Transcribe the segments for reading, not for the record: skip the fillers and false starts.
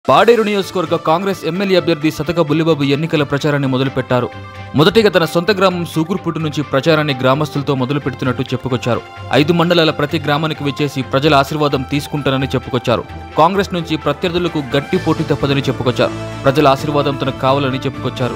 పాడేరు నియోజకవర్గ కాంగ్రెస్ ఎమ్మెల్యే అభ్యర్థి సతక బుల్లిబాబు ఎన్నికల ప్రచారాన్ని మొదలుపెట్టారు. మొదటిగా తన సొంత గ్రామం సూగూర్పుట్టు నుంచి ప్రచారాన్ని గ్రామస్తులతో మొదలు పెడుతున్నట్టు చెప్పుకొచ్చారు. 5 మండలాల ప్రతి గ్రామానికి విచ్చేసి ప్రజల ఆశీర్వాదం తీసుకుంటానని చెప్పుకొచ్చారు. కాంగ్రెస్ నుంచి ప్రత్యర్థులకు గట్టి పోటీ తప్పదని చెప్పుకొచ్చారు. ప్రజల ఆశీర్వాదం తనకు కావాలని చెప్పుకొచ్చారు.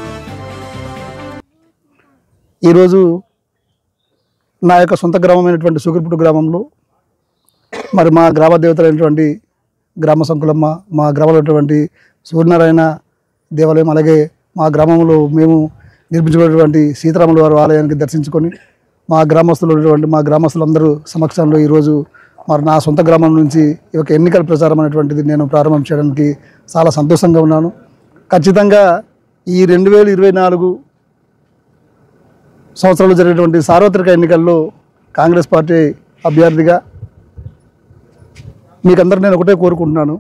ఈరోజు నా యొక్క సొంత గ్రామమైనటువంటి సూగూర్పుట్టు గ్రామంలో మరి మా గ్రామ దేవతలైనటువంటి గ్రామ సంకులమ్మ, మా గ్రామంలో ఉన్నటువంటి సూర్యనారాయణ దేవాలయం, అలాగే మా గ్రామంలో మేము నిర్మించుకున్నటువంటి సీతారాముల వారి ఆలయానికి దర్శించుకొని మా గ్రామస్తులందరూ సమక్షంలో ఈరోజు మరి నా సొంత గ్రామం నుంచి ఈ యొక్క ఎన్నికల ప్రచారం అనేటువంటిది నేను ప్రారంభం చేయడానికి చాలా సంతోషంగా ఉన్నాను. ఖచ్చితంగా ఈ 2024 సంవత్సరంలో జరిగినటువంటి సార్వత్రిక ఎన్నికల్లో కాంగ్రెస్ పార్టీ అభ్యర్థిగా మీకందరూ నేను ఒకటే కోరుకుంటున్నాను.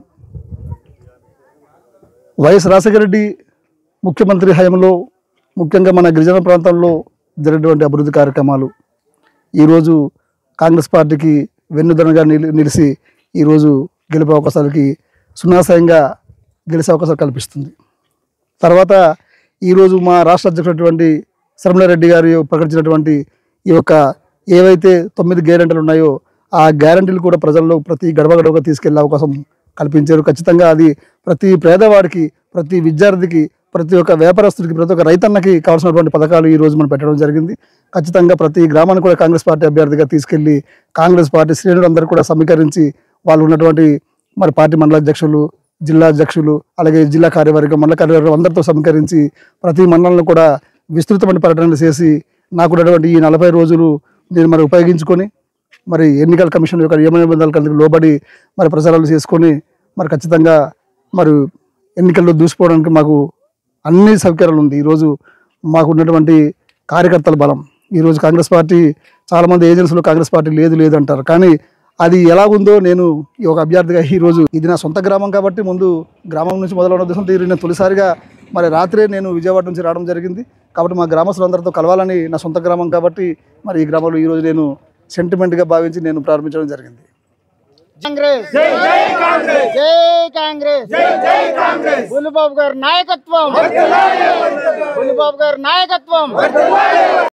వైఎస్ రాజశేఖర రెడ్డి ముఖ్యమంత్రి హయాంలో ముఖ్యంగా మన గిరిజన ప్రాంతాల్లో జరిగినటువంటి అభివృద్ధి కార్యక్రమాలు ఈరోజు కాంగ్రెస్ పార్టీకి వెన్నుదన్నుగా నిలిచి ఈరోజు గెలిపే అవకాశాలకి సునాశయంగా గెలిచే అవకాశాలు కల్పిస్తుంది. తర్వాత ఈరోజు మా రాష్ట్ర అధ్యక్షుడైనటువంటి శర్మిలారెడ్డి గారు ప్రకటించినటువంటి ఈ యొక్క ఏవైతే 9 గ్యారెంటీలు ఉన్నాయో ఆ గ్యారెంటీలు కూడా ప్రజల్లో ప్రతి గడప తీసుకెళ్లే అవకాశం కల్పించారు. ఖచ్చితంగా అది ప్రతి పేదవాడికి, ప్రతి విద్యార్థికి, ప్రతి ఒక్క వ్యాపారస్తుడికి, ప్రతి ఒక్క రైతన్నకి కావాల్సినటువంటి పథకాలు ఈరోజు మనం పెట్టడం జరిగింది. ఖచ్చితంగా ప్రతి గ్రామాన్ని కూడా కాంగ్రెస్ పార్టీ అభ్యర్థిగా తీసుకెళ్లి కాంగ్రెస్ పార్టీ శ్రేణులందరూ కూడా సమీకరించి వాళ్ళు ఉన్నటువంటి మరి పార్టీ మండల అధ్యక్షులు, జిల్లా అధ్యక్షులు, అలాగే జిల్లా కార్యవర్గం, మండల కార్యవర్గం అందరితో సమీకరించి ప్రతి మండలంలో కూడా విస్తృతమైన పర్యటనలు చేసి నాకున్నటువంటి ఈ 40 రోజులు నేను మరి ఉపయోగించుకొని మరి ఎన్నికల కమిషన్ యొక్క నియమ నిబంధనలకు లోబడి మరి ప్రచారాలు చేసుకొని మరి ఖచ్చితంగా మరి ఎన్నికల్లో దూసిపోవడానికి మాకు అన్ని సౌకర్యాలు ఉంది. ఈరోజు మాకు ఉన్నటువంటి కార్యకర్తల బలం, ఈరోజు కాంగ్రెస్ పార్టీ చాలామంది ఏజెన్సీలో కాంగ్రెస్ పార్టీ లేదు అంటారు, కానీ అది ఎలా ఉందో నేను ఈ ఒక అభ్యర్థిగా ఈరోజు ఇది నా సొంత గ్రామం కాబట్టి ముందు గ్రామం నుంచి మొదలవడం ఉద్దేశంతో నేను తొలిసారిగా మరి రాత్రే నేను విజయవాడ నుంచి రావడం జరిగింది. కాబట్టి మా గ్రామస్తులందరితో కలవాలని నా సొంత గ్రామం కాబట్టి మరి ఈ గ్రామంలో ఈరోజు నేను సెంటిమెంట్గా భావించి నేను ప్రారంభించడం జరిగింది. కాంగ్రెస్ జై జై కాంగ్రెస్, జై కాంగ్రెస్, జై జై కాంగ్రెస్. బుల్లిబాబు గారి నాయకత్వం వర్ధిల్లాలి, బుల్లిబాబు గారి నాయకత్వం వర్ధిల్లాలి.